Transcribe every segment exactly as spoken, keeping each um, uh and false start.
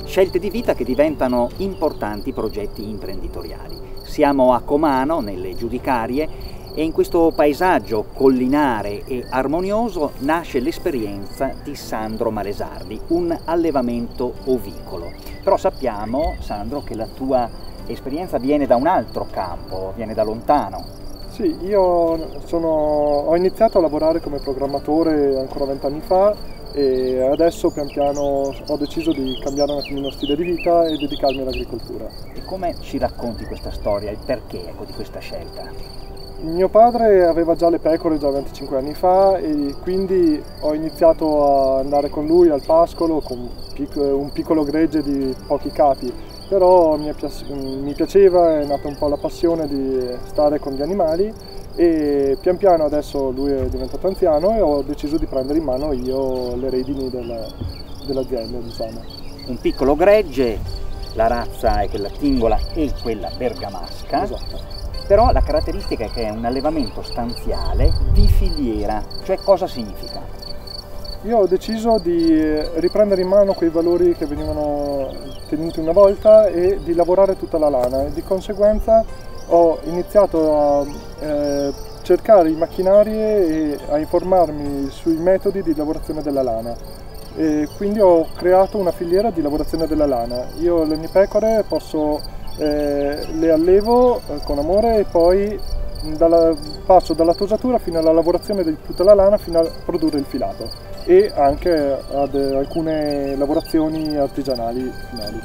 Scelte di vita che diventano importanti progetti imprenditoriali. Siamo a Comano, nelle Giudicarie, e in questo paesaggio collinare e armonioso nasce l'esperienza di Sandro Malesardi, un allevamento ovicolo. Però sappiamo, Sandro, che la tua esperienza viene da un altro campo, viene da lontano. Sì, io sono, ho iniziato a lavorare come programmatore ancora vent'anni fa e adesso pian piano ho deciso di cambiare un attimino stile di vita e dedicarmi all'agricoltura. E come ci racconti questa storia, il perché ecco, di questa scelta? Mio padre aveva già le pecore già venticinque anni fa e quindi ho iniziato a andare con lui al pascolo con un piccolo gregge di pochi capi, però mi piaceva, è nata un po' la passione di stare con gli animali e pian piano adesso lui è diventato anziano e ho deciso di prendere in mano io le redini dell'azienda, diciamo. Un piccolo gregge, la razza è quella tingola e quella bergamasca. Esatto. Però la caratteristica è che è un allevamento stanziale di filiera, cioè cosa significa? Io ho deciso di riprendere in mano quei valori che venivano tenuti una volta e di lavorare tutta la lana e di conseguenza ho iniziato a eh, cercare i macchinari e a informarmi sui metodi di lavorazione della lana. E quindi ho creato una filiera di lavorazione della lana. Io le mie pecore posso, eh, le allevo eh, con amore e poi dalla, passo dalla tosatura fino alla lavorazione di tutta la lana fino a produrre il filato e anche ad alcune lavorazioni artigianali finali.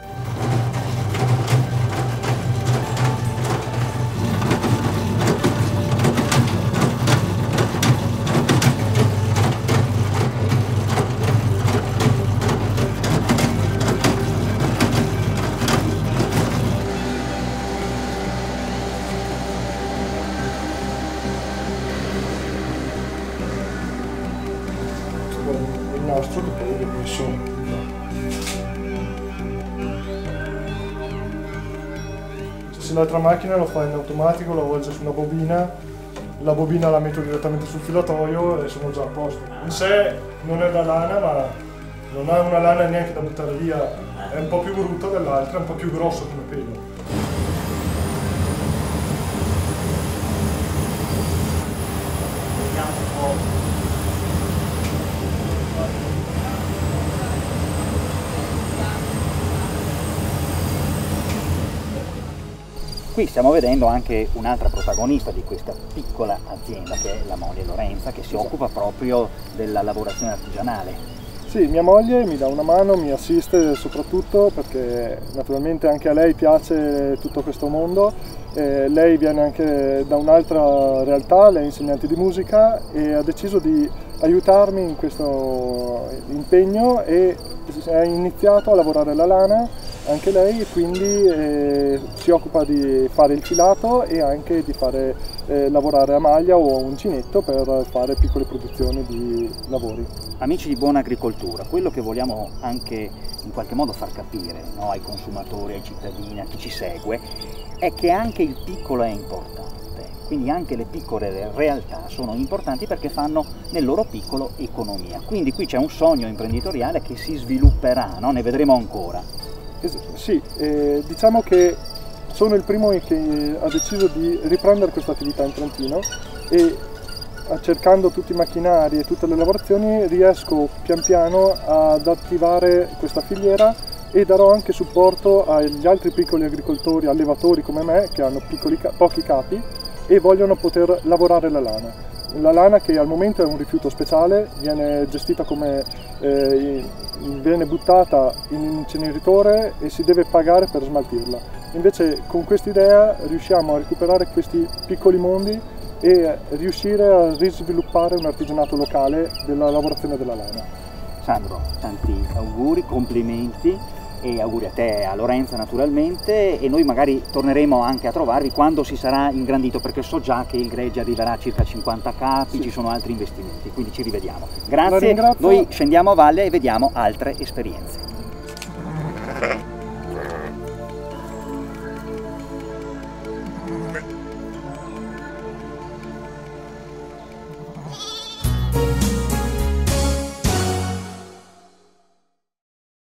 Il nastro che poi è messo se l'altra macchina lo fa in automatico, lo avvolge su una bobina, la bobina la metto direttamente sul filatoio e sono già a posto. In sé non è da lana, ma non ha una lana neanche da buttare via, è un po' più brutto dell'altra, è un po' più grosso come pelo. Qui stiamo vedendo anche un'altra protagonista di questa piccola azienda che è la moglie Lorenza, che si occupa proprio della lavorazione artigianale. Sì, mia moglie mi dà una mano, mi assiste soprattutto perché naturalmente anche a lei piace tutto questo mondo. Eh, lei viene anche da un'altra realtà, lei è insegnante di musica e ha deciso di aiutarmi in questo impegno e ha iniziato a lavorare la lana anche lei, quindi eh, si occupa di fare il filato e anche di fare eh, lavorare a maglia o uncinetto per fare piccole produzioni di lavori. Amici di Buona Agricoltura, quello che vogliamo anche in qualche modo far capire, no, ai consumatori, ai cittadini, a chi ci segue, è che anche il piccolo è importante, quindi anche le piccole realtà sono importanti perché fanno nel loro piccolo economia. Quindi qui c'è un sogno imprenditoriale che si svilupperà, no? Ne vedremo ancora. Sì, eh, diciamo che sono il primo che ha deciso di riprendere questa attività in Trentino e cercando tutti i macchinari e tutte le lavorazioni riesco pian piano ad attivare questa filiera e darò anche supporto agli altri piccoli agricoltori, allevatori come me che hanno piccoli, pochi capi e vogliono poter lavorare la lana. La lana che al momento è un rifiuto speciale, viene gestita come eh, viene buttata in un inceneritore e si deve pagare per smaltirla. Invece con quest'idea riusciamo a recuperare questi piccoli mondi e riuscire a risviluppare un artigianato locale della lavorazione della lana. Sandro, tanti auguri, complimenti e auguri a te e a Lorenza naturalmente, e noi magari torneremo anche a trovarvi quando si sarà ingrandito, perché so già che il gregge arriverà a circa cinquanta capi, sì. Ci sono altri investimenti, quindi ci rivediamo. Grazie, noi scendiamo a valle e vediamo altre esperienze.